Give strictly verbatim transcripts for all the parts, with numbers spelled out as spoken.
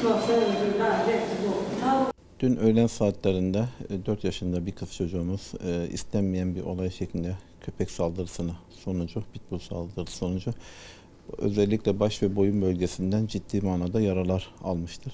Dün öğlen saatlerinde dört yaşında bir kız çocuğumuz istenmeyen bir olay şeklinde köpek saldırısını sonucu, pitbull saldırısı sonucu özellikle baş ve boyun bölgesinden ciddi manada yaralar almıştır.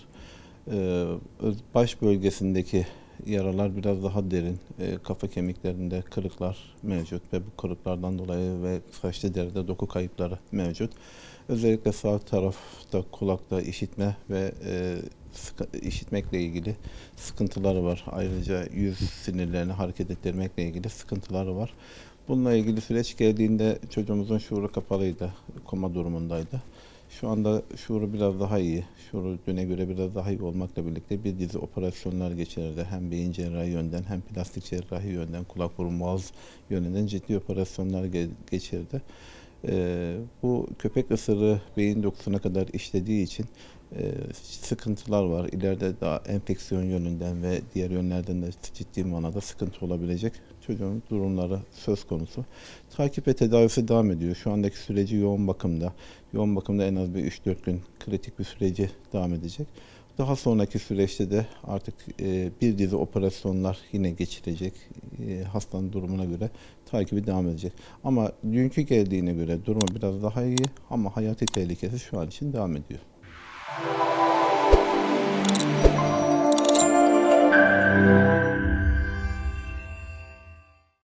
Baş bölgesindeki yaralar biraz daha derin, kafa kemiklerinde kırıklar mevcut ve bu kırıklardan dolayı ve saçlı deride doku kayıpları mevcut. Özellikle sağ tarafta kulakta işitme ve e, işitmekle ilgili sıkıntıları var. Ayrıca yüz sinirlerini hareket ettirmekle ilgili sıkıntıları var. Bununla ilgili süreç geldiğinde çocuğumuzun şuuru kapalıydı, koma durumundaydı. Şu anda şuuru biraz daha iyi. Şuuru düne göre biraz daha iyi olmakla birlikte bir dizi operasyonlar geçirdi. Hem beyin cerrahi yönden hem plastik cerrahi yönden, kulak burun boğaz yönünden ciddi operasyonlar geçirdi. Ee, bu köpek ısırığı beyin dokusuna kadar işlediği için e, sıkıntılar var. İleride daha enfeksiyon yönünden ve diğer yönlerden de ciddi manada sıkıntı olabilecek çocuğun durumları söz konusu. Takip ve tedavisi devam ediyor. Şu andaki süreci yoğun bakımda. Yoğun bakımda en az bir üç dört gün kritik bir süreci devam edecek. Daha sonraki süreçte de artık e, bir dizi operasyonlar yine geçirecek. E, hastanın durumuna göre takibi devam edecek. Ama dünkü geldiğine göre durumu biraz daha iyi ama hayati tehlikesi şu an için devam ediyor.